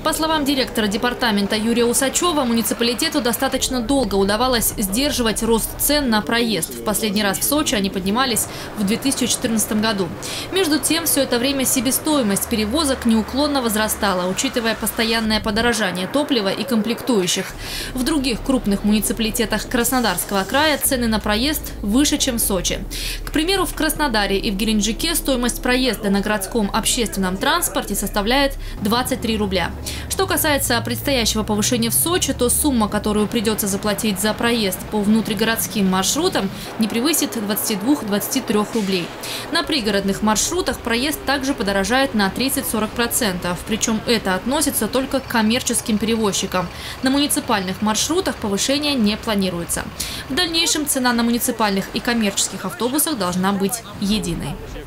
По словам директора департамента Юрия Усачева, муниципалитету достаточно долго удавалось сдерживать рост цен на проезд. В последний раз в Сочи они поднимались в 2014 году. Между тем, все это время себестоимость перевозок неуклонно возрастала, учитывая постоянное подорожание топлива и комплектующих. В других крупных муниципалитетах Краснодарского края цены на проезд выше, чем в Сочи. К примеру, в Краснодаре и в Геленджике стоимость проезда на городском общественном транспорте составляет 23 рубля. Что касается предстоящего повышения в Сочи, то сумма, которую придется заплатить за проезд по внутригородским маршрутам, не превысит 22-23 рублей. На пригородных маршрутах проезд также подорожает на 30-40%, причем это относится только к коммерческим перевозчикам. На муниципальных маршрутах повышения не планируется. В дальнейшем цена на муниципальных и коммерческих автобусах должна быть единой.